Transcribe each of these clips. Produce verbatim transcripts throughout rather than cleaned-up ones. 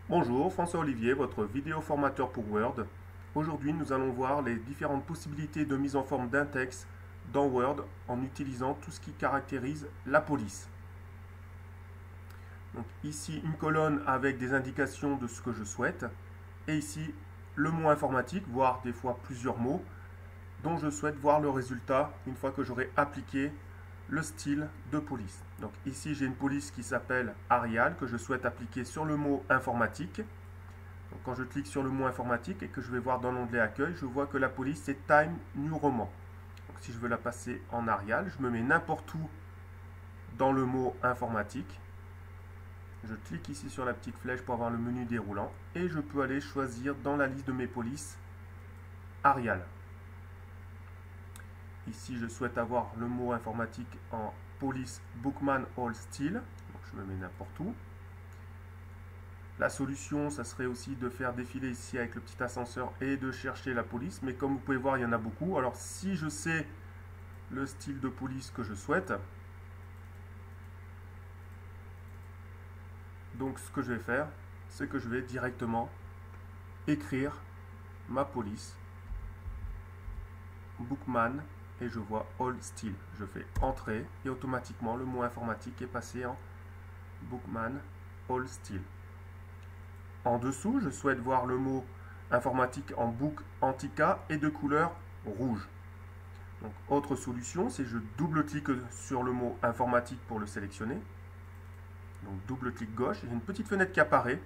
Bonjour, François Olivier, votre vidéo formateur pour Word. Aujourd'hui, nous allons voir les différentes possibilités de mise en forme d'un texte dans Word en utilisant tout ce qui caractérise la police. Donc ici, une colonne avec des indications de ce que je souhaite. Et ici, le mot informatique, voire des fois plusieurs mots, dont je souhaite voir le résultat une fois que j'aurai appliqué le style de police. Donc ici, j'ai une police qui s'appelle Arial, que je souhaite appliquer sur le mot informatique. Donc, quand je clique sur le mot informatique et que je vais voir dans l'onglet accueil, je vois que la police c'est Time New Roman. Donc, si je veux la passer en Arial, je me mets n'importe où dans le mot informatique. Je clique ici sur la petite flèche pour avoir le menu déroulant et je peux aller choisir dans la liste de mes polices Arial. Ici, je souhaite avoir le mot informatique en police Bookman All Style. Donc, je me mets n'importe où. La solution, ça serait aussi de faire défiler ici avec le petit ascenseur et de chercher la police. Mais comme vous pouvez voir, il y en a beaucoup. Alors, si je sais le style de police que je souhaite, donc ce que je vais faire, c'est que je vais directement écrire ma police Bookman et je vois All Style. Je fais entrer et automatiquement le mot informatique est passé en Bookman All Style. En dessous, je souhaite voir le mot informatique en Book Antica et de couleur rouge. Donc, autre solution, c'est je double-clique sur le mot informatique pour le sélectionner. Donc, double-clic gauche, j'ai une petite fenêtre qui apparaît.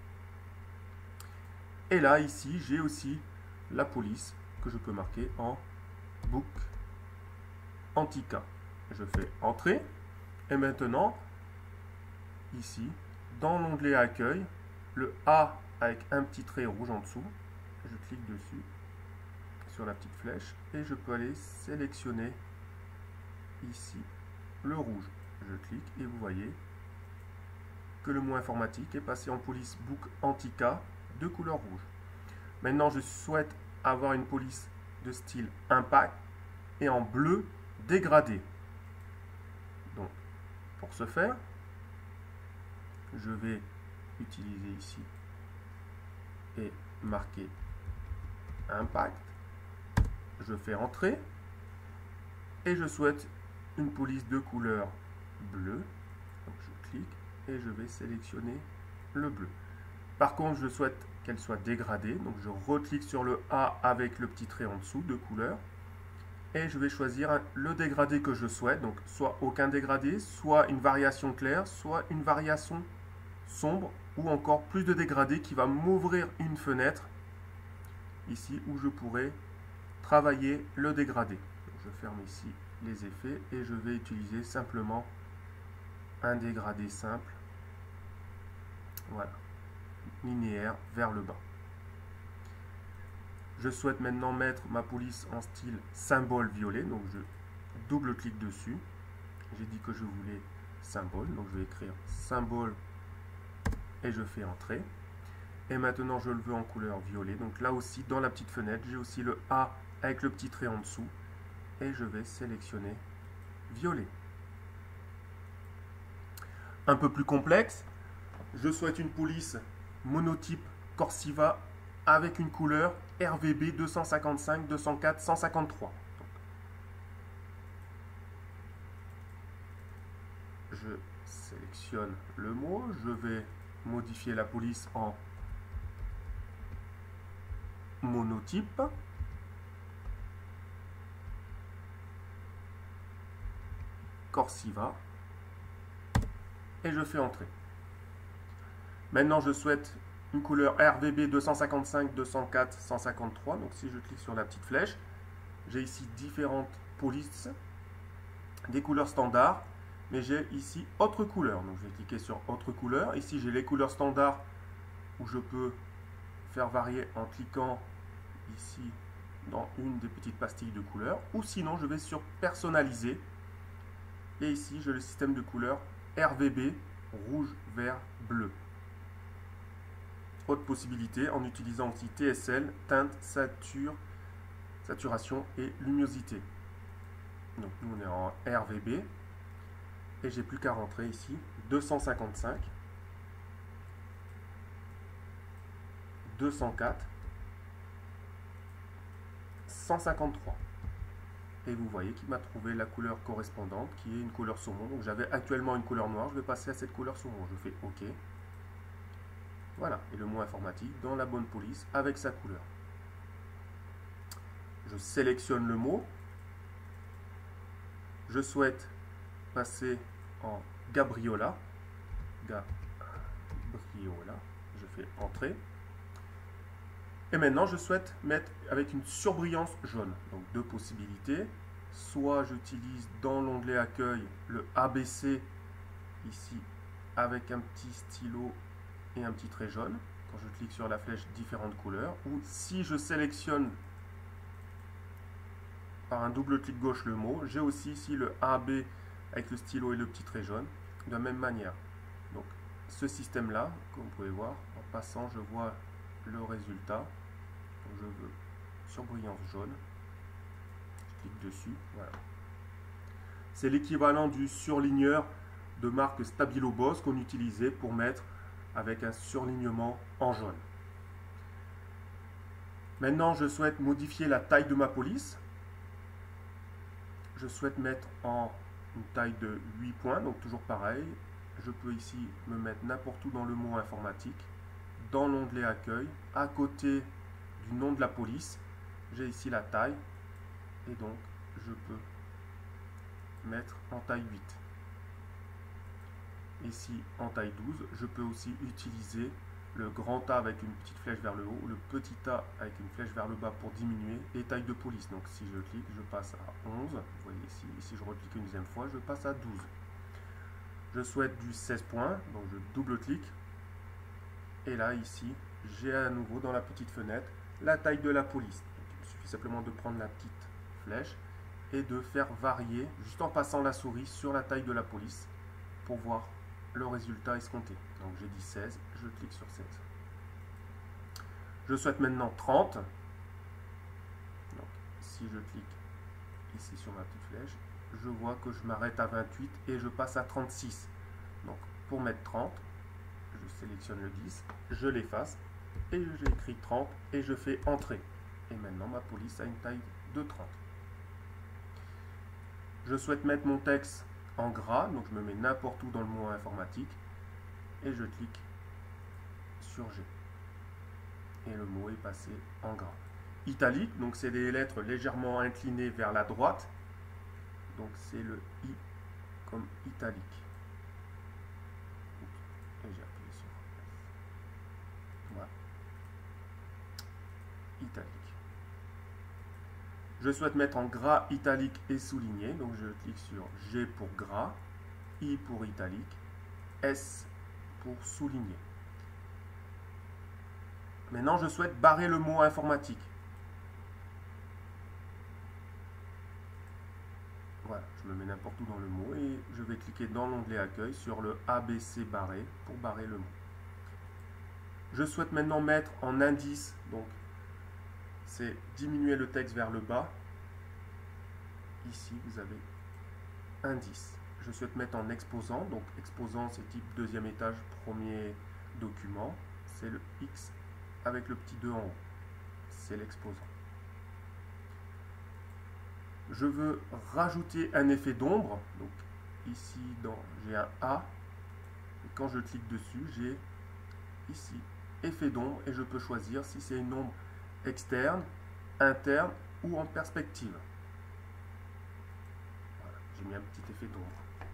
Et là, ici, j'ai aussi la police que je peux marquer en Book Antica. Je fais entrer. Et maintenant, ici, dans l'onglet accueil, le A avec un petit trait rouge en dessous, je clique dessus sur la petite flèche et je peux aller sélectionner ici le rouge. Je clique et vous voyez que le mot informatique est passé en police Book Antica de couleur rouge. Maintenant, je souhaite avoir une police de style Impact et en bleu dégradé. Donc, pour ce faire, je vais utiliser ici et marquer Impact. Je fais entrer et je souhaite une police de couleur bleue. Donc je clique et je vais sélectionner le bleu. Par contre, je souhaite qu'elle soit dégradée. Donc je reclique sur le A avec le petit trait en dessous de couleur et je vais choisir le dégradé que je souhaite. Donc soit aucun dégradé, soit une variation claire, soit une variation sombre ou encore plus de dégradé qui va m'ouvrir une fenêtre ici où je pourrais travailler le dégradé. Donc, je ferme ici les effets et je vais utiliser simplement un dégradé simple, voilà, linéaire vers le bas. Je souhaite maintenant mettre ma police en style symbole violet, donc je double-clique dessus. J'ai dit que je voulais symbole, donc je vais écrire symbole et je fais entrer. Et maintenant je le veux en couleur violet. Donc là aussi dans la petite fenêtre, j'ai aussi le A avec le petit trait en dessous. Et je vais sélectionner violet. Un peu plus complexe, je souhaite une police monotype Corsiva avec une couleur R V B deux cent cinquante-cinq, deux cent quatre, cent cinquante-trois. Je sélectionne le mot, je vais modifier la police en monotype. Corsiva. Et je fais entrer. Maintenant, je souhaite une couleur R V B deux cent cinquante-cinq, deux cent quatre, cent cinquante-trois. Donc, si je clique sur la petite flèche, j'ai ici différentes polices, des couleurs standards, mais j'ai ici autre couleur. Donc, je vais cliquer sur autre couleur. Ici, j'ai les couleurs standards où je peux faire varier en cliquant ici dans une des petites pastilles de couleurs. Ou sinon, je vais sur personnaliser. Et ici, j'ai le système de couleurs R V B, rouge, vert, bleu. Autre possibilité, en utilisant aussi T S L, teinte, sature, saturation et luminosité. Donc nous, on est en R V B. Et j'ai plus qu'à rentrer ici, deux cent cinquante-cinq. deux cent quatre, cent cinquante-trois. Et vous voyez qu'il m'a trouvé la couleur correspondante qui est une couleur saumon. Donc j'avais actuellement une couleur noire, je vais passer à cette couleur saumon. Je fais OK. Voilà, et le mot informatique dans la bonne police avec sa couleur. Je sélectionne le mot. Je souhaite passer en Gabriola. Gabriola. Je fais Entrée. Et maintenant, je souhaite mettre avec une surbrillance jaune. Donc, deux possibilités. Soit j'utilise dans l'onglet Accueil le A B C, ici, avec un petit stylo et un petit trait jaune. Quand je clique sur la flèche, différentes couleurs. Ou si je sélectionne par un double clic gauche le mot, j'ai aussi ici le A B avec le stylo et le petit trait jaune, de la même manière. Donc, ce système-là, comme vous pouvez voir, en passant, je vois le résultat. Donc, je veux surbrillance jaune. Je clique dessus. Voilà. C'est l'équivalent du surligneur de marque Stabilo Boss qu'on utilisait pour mettre avec un surlignement en jaune. Maintenant, je souhaite modifier la taille de ma police. Je souhaite mettre en une taille de huit points, donc toujours pareil. Je peux ici me mettre n'importe où dans le mot informatique, dans l'onglet Accueil, à côté du nom de la police, j'ai ici la taille, et donc je peux mettre en taille huit. Ici en taille douze, je peux aussi utiliser le grand A avec une petite flèche vers le haut, le petit A avec une flèche vers le bas pour diminuer, et taille de police. Donc si je clique, je passe à onze. Vous voyez ici, si je reclique une deuxième fois, je passe à douze. Je souhaite du seize points, donc je double-clique. Et là, ici, j'ai à nouveau dans la petite fenêtre la taille de la police. Donc, il suffit simplement de prendre la petite flèche et de faire varier, juste en passant la souris sur la taille de la police, pour voir le résultat escompté. Donc j'ai dit seize, je clique sur seize. Je souhaite maintenant trente. Donc, si je clique ici sur ma petite flèche, je vois que je m'arrête à vingt-huit et je passe à trente-six. Donc pour mettre trente, je sélectionne le dix, je l'efface et j'écris trente et je fais Entrée. Et maintenant ma police a une taille de trente. Je souhaite mettre mon texte en gras, donc je me mets n'importe où dans le mot informatique et je clique sur G. Et le mot est passé en gras. Italique, donc c'est des lettres légèrement inclinées vers la droite. Donc c'est le I comme italique. Et j'ai appuyé sur S. Voilà. Italique. Je souhaite mettre en gras, italique et souligné. Donc je clique sur G pour gras, I pour italique, S pour souligner. Maintenant, je souhaite barrer le mot informatique. Voilà, je me mets n'importe où dans le mot et je vais cliquer dans l'onglet Accueil sur le A B C barré pour barrer le mot. Je souhaite maintenant mettre en indice, donc c'est diminuer le texte vers le bas. Ici, vous avez indice. Je souhaite mettre en exposant, donc exposant c'est type deuxième étage, premier document. C'est le X avec le petit deux en haut. C'est l'exposant. Je veux rajouter un effet d'ombre. Donc ici, j'ai un A. Et quand je clique dessus, j'ai ici effet d'ombre et je peux choisir si c'est une ombre externe, interne ou en perspective. Voilà, j'ai mis un petit effet d'ombre.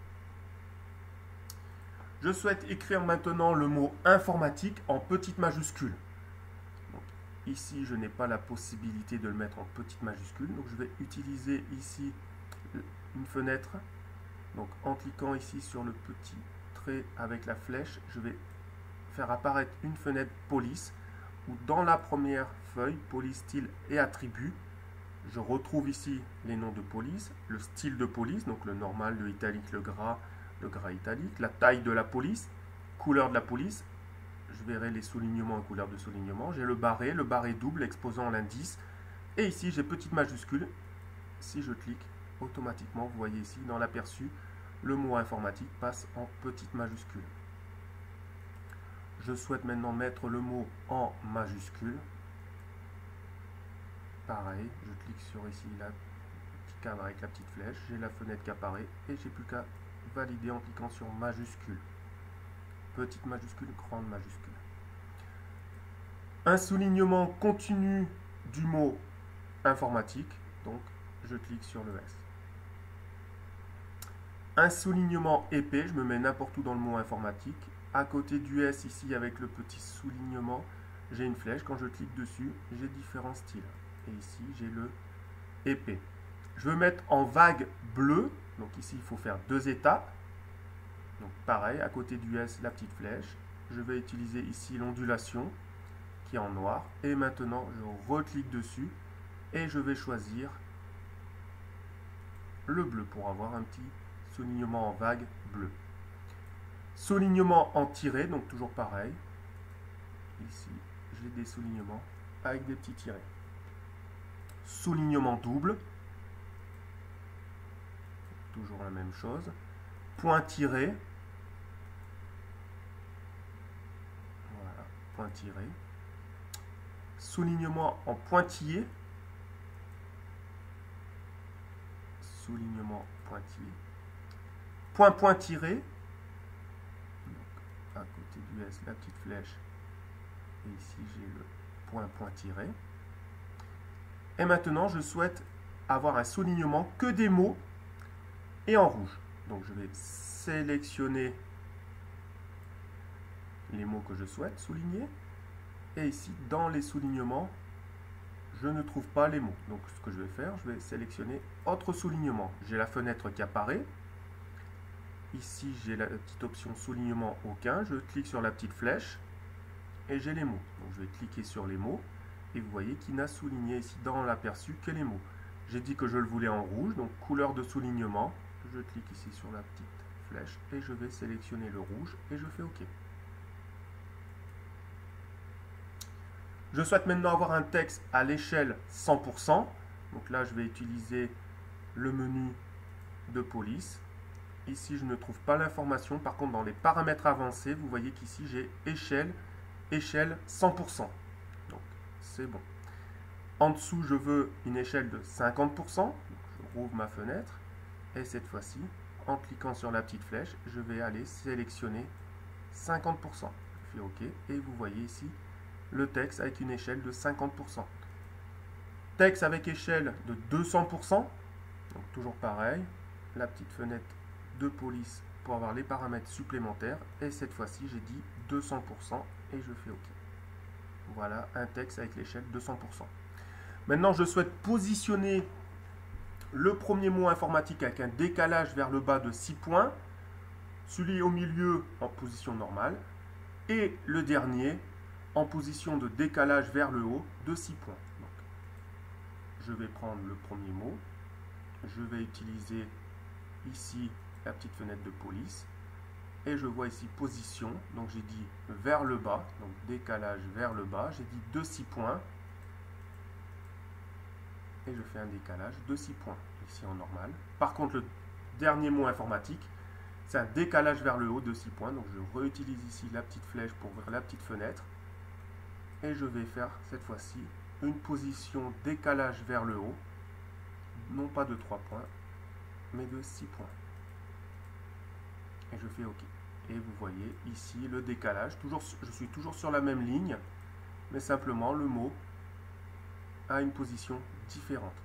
Je souhaite écrire maintenant le mot informatique en petite majuscule. Donc, ici, je n'ai pas la possibilité de le mettre en petite majuscule. Donc, je vais utiliser ici une fenêtre. Donc, en cliquant ici sur le petit trait avec la flèche, je vais faire apparaître une fenêtre police où dans la première feuille, police, style et attributs, je retrouve ici les noms de police, le style de police, donc le normal, le italique, le gras, le gras italique, la taille de la police, couleur de la police, je verrai les soulignements et couleurs de soulignement, j'ai le barré, le barré double exposant l'indice, et ici j'ai petite majuscule, si je clique, automatiquement, vous voyez ici dans l'aperçu, le mot informatique passe en petite majuscule. Je souhaite maintenant mettre le mot en majuscule. Pareil, je clique sur ici la petit cadre avec la petite flèche, j'ai la fenêtre qui apparaît et j'ai plus qu'à valider en cliquant sur majuscule. Petite majuscule, grande majuscule. Un soulignement continu du mot informatique, donc je clique sur le S. Un soulignement épais, je me mets n'importe où dans le mot informatique. À côté du S, ici, avec le petit soulignement, j'ai une flèche. Quand je clique dessus, j'ai différents styles. Et ici, j'ai le épais. Je veux mettre en vague bleue. Donc ici, il faut faire deux étapes. Donc pareil, à côté du S, la petite flèche. Je vais utiliser ici l'ondulation, qui est en noir. Et maintenant, je reclique dessus. Et je vais choisir le bleu pour avoir un petit soulignement en vague bleu. Soulignement en tiré, donc toujours pareil. Ici, j'ai des soulignements avec des petits tirets. Soulignement double. Toujours la même chose. Point tiré. Voilà, point tiré. Soulignement en pointillé. Soulignement pointillé. Point point tiré. Donc, à côté du S, la petite flèche. Et ici, j'ai le point point tiré. Et maintenant, je souhaite avoir un soulignement que des mots et en rouge. Donc, je vais sélectionner les mots que je souhaite souligner. Et ici, dans les soulignements, je ne trouve pas les mots. Donc, ce que je vais faire, je vais sélectionner autre soulignement. J'ai la fenêtre qui apparaît. Ici, j'ai la petite option soulignement aucun. Je clique sur la petite flèche et j'ai les mots. Donc, je vais cliquer sur les mots et vous voyez qu'il n'a souligné ici dans l'aperçu que les mots. J'ai dit que je le voulais en rouge, donc couleur de soulignement. Je clique ici sur la petite flèche et je vais sélectionner le rouge et je fais OK. Je souhaite maintenant avoir un texte à l'échelle cent pour cent. Donc là, je vais utiliser le menu de police. Ici, je ne trouve pas l'information. Par contre, dans les paramètres avancés, vous voyez qu'ici, j'ai échelle, échelle cent pour cent. Donc, c'est bon. En dessous, je veux une échelle de cinquante pour cent. Donc, je rouvre ma fenêtre. Et cette fois-ci, en cliquant sur la petite flèche, je vais aller sélectionner cinquante pour cent. Je fais OK. Et vous voyez ici le texte avec une échelle de cinquante pour cent. Texte avec échelle de deux cents pour cent. Donc, toujours pareil. La petite fenêtre de police pour avoir les paramètres supplémentaires. Et cette fois-ci, j'ai dit deux cents pour cent et je fais OK. Voilà un texte avec l'échelle deux cents pour cent. Maintenant, je souhaite positionner le premier mot informatique avec un décalage vers le bas de six points, celui au milieu en position normale et le dernier en position de décalage vers le haut de six points. Donc, je vais prendre le premier mot, je vais utiliser ici la petite fenêtre de police et je vois ici position, donc j'ai dit vers le bas, donc décalage vers le bas, j'ai dit de six points et je fais un décalage de six points ici en normal. Par contre, le dernier mot informatique, c'est un décalage vers le haut de six points, donc je réutilise ici la petite flèche pour ouvrir la petite fenêtre et je vais faire cette fois-ci une position décalage vers le haut, non pas de trois points mais de six points. Et je fais OK. Et vous voyez ici le décalage. Toujours, je suis toujours sur la même ligne, mais simplement le mot a une position différente.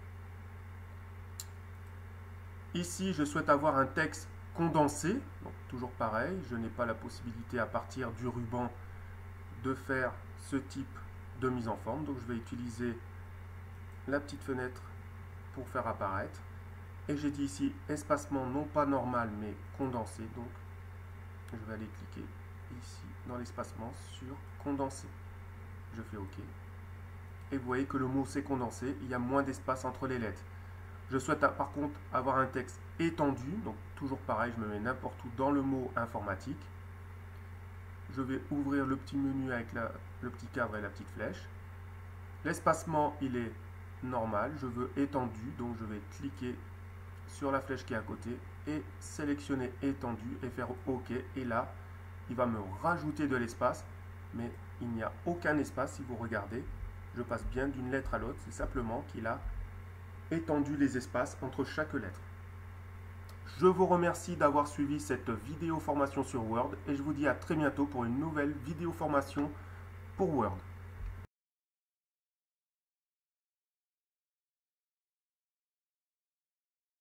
Ici, je souhaite avoir un texte condensé. Donc, toujours pareil, je n'ai pas la possibilité à partir du ruban de faire ce type de mise en forme. Donc, je vais utiliser la petite fenêtre pour faire apparaître. Et j'ai dit ici espacement non pas normal mais condensé. Donc je vais aller cliquer ici dans l'espacement sur condensé. Je fais OK. Et vous voyez que le mot s'est condensé. Il y a moins d'espace entre les lettres. Je souhaite par contre avoir un texte étendu. Donc toujours pareil, je me mets n'importe où dans le mot informatique. Je vais ouvrir le petit menu avec la, le petit cadre et la petite flèche. L'espacement il est normal. Je veux étendu. Donc je vais cliquer sur la flèche qui est à côté et sélectionner étendu et faire OK. Et là, il va me rajouter de l'espace, mais il n'y a aucun espace si vous regardez. Je passe bien d'une lettre à l'autre, c'est simplement qu'il a étendu les espaces entre chaque lettre. Je vous remercie d'avoir suivi cette vidéo formation sur Word et je vous dis à très bientôt pour une nouvelle vidéo formation pour Word.